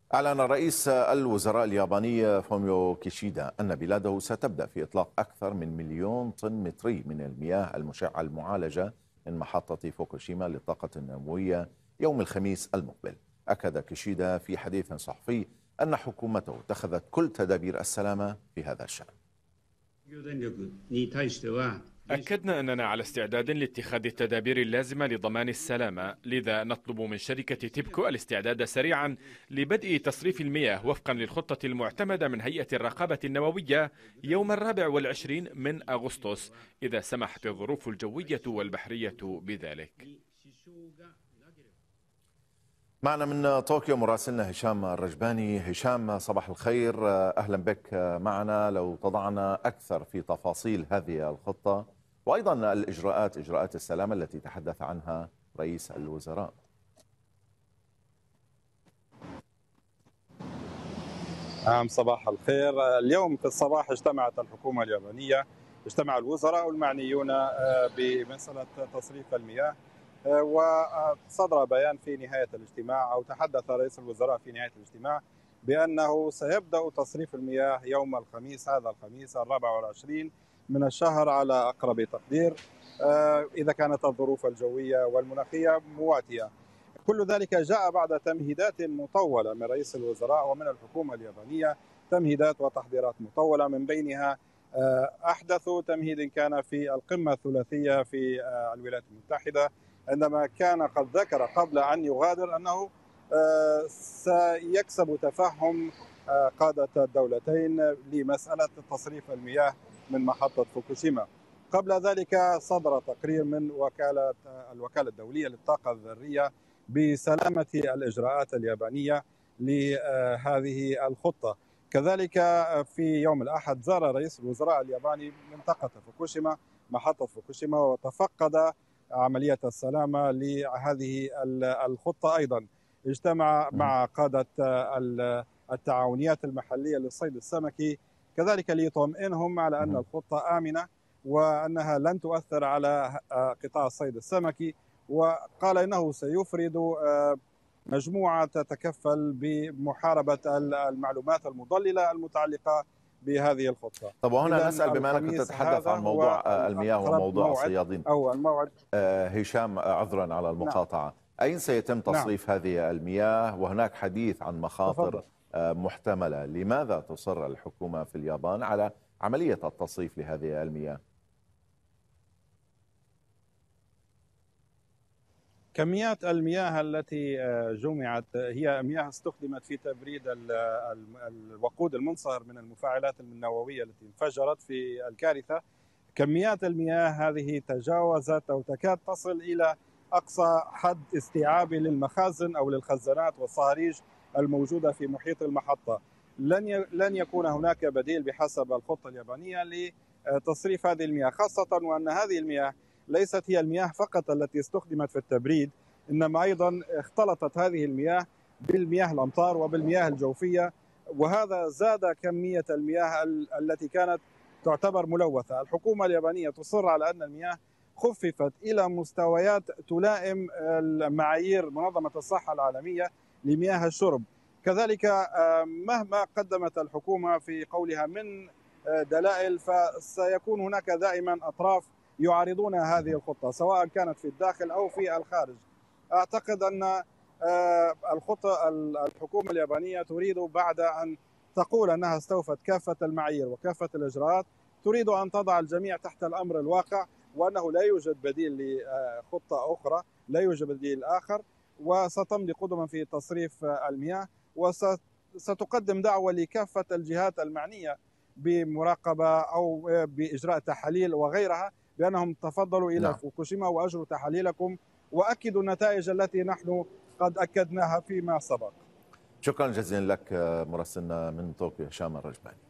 أعلن رئيس الوزراء الياباني فوميو كيشيدا أن بلاده ستبدأ في إطلاق أكثر من 1,000,000 طن متري من المياه المشعة المعالجة من محطة فوكوشيما للطاقة النووية يوم الخميس المقبل. أكد كيشيدا في حديث صحفي أن حكومته اتخذت كل تدابير السلامة في هذا الشأن. أكدنا أننا على استعداد لاتخاذ التدابير اللازمة لضمان السلامة، لذا نطلب من شركة تيبكو الاستعداد سريعا لبدء تصريف المياه وفقا للخطة المعتمدة من هيئة الرقابة النووية يوم 24 من أغسطس إذا سمحت الظروف الجوية والبحرية بذلك. معنا من طوكيو مراسلنا هشام الرجباني. هشام، صباح الخير، أهلا بك معنا. لو تضعنا أكثر في تفاصيل هذه الخطة وأيضا إجراءات السلامة التي تحدث عنها رئيس الوزراء. صباح الخير. اليوم في الصباح اجتمعت الحكومة اليابانية، اجتمع الوزراء المعنيون بمسألة تصريف المياه، وصدر بيان في نهاية الاجتماع، أو تحدث رئيس الوزراء في نهاية الاجتماع بأنه سيبدأ تصريف المياه يوم الخميس، هذا الخميس 24 من الشهر على أقرب تقدير، إذا كانت الظروف الجوية والمناخية مواتية. كل ذلك جاء بعد تمهيدات مطولة من رئيس الوزراء ومن الحكومة اليابانية، تمهيدات وتحضيرات مطولة، من بينها أحدث تمهيد كان في القمة الثلاثية في الولايات المتحدة، عندما كان قد ذكر قبل أن يغادر أنه سيكسب تفهم قادة الدولتين لمسألة تصريف المياه من محطة فوكوشيما. قبل ذلك صدر تقرير من الوكالة الدولية للطاقة الذرية بسلامة الإجراءات اليابانية لهذه الخطة. كذلك في يوم الأحد زار رئيس الوزراء الياباني منطقة فوكوشيما، محطة فوكوشيما، وتفقد عملية السلامة لهذه الخطة. أيضا اجتمع مع قادة التعاونيات المحلية للصيد السمكي، كذلك ليطمئنهم على أن الخطة آمنة وأنها لن تؤثر على قطاع الصيد السمكي، وقال إنه سيفرد مجموعة تتكفل بمحاربة المعلومات المضللة المتعلقة بهذه الخطة. طب وهنا نسأل، بما أنك كنت تتحدث عن موضوع المياه وموضوع الصيادين، أو الموعد هشام، عذرا على المقاطعة، نعم. أين سيتم تصريف هذه المياه؟ وهناك حديث عن مخاطر محتملة، لماذا تصر الحكومة في اليابان على عملية التصريف لهذه المياه؟ كميات المياه التي جمعت هي مياه استخدمت في تبريد الوقود المنصهر من المفاعلات النووية التي انفجرت في الكارثة. كميات المياه هذه تجاوزت أو تكاد تصل إلى أقصى حد استيعابي للمخازن أو للخزانات والصهاريج الموجودة في محيط المحطة. لن يكون هناك بديل بحسب الخطة اليابانية لتصريف هذه المياه، خاصة وأن هذه المياه ليست هي المياه فقط التي استخدمت في التبريد، إنما أيضا اختلطت هذه المياه بالمياه الأمطار وبالمياه الجوفية، وهذا زاد كمية المياه التي كانت تعتبر ملوثة. الحكومة اليابانية تصر على أن المياه خففت إلى مستويات تلائم معايير منظمة الصحة العالمية لمياه الشرب. كذلك مهما قدمت الحكومة في قولها من دلائل، فسيكون هناك دائما أطراف يعارضون هذه الخطة، سواء كانت في الداخل أو في الخارج. أعتقد أن الحكومة اليابانية تريد، بعد أن تقول أنها استوفت كافة المعايير وكافة الإجراءات، تريد أن تضع الجميع تحت الأمر الواقع، وأنه لا يوجد بديل لخطة أخرى، لا يوجد بديل آخر، وستمضي قدما في تصريف المياه، وستقدم دعوة لكافة الجهات المعنية بمراقبة أو بإجراء تحاليل وغيرها، بأنهم تفضلوا إلى فوكوشيما وأجروا تحاليلكم وأكدوا النتائج التي نحن قد أكدناها فيما سبق. شكرا جزيلا لك مراسلنا من طوكيو هشام الرجباني.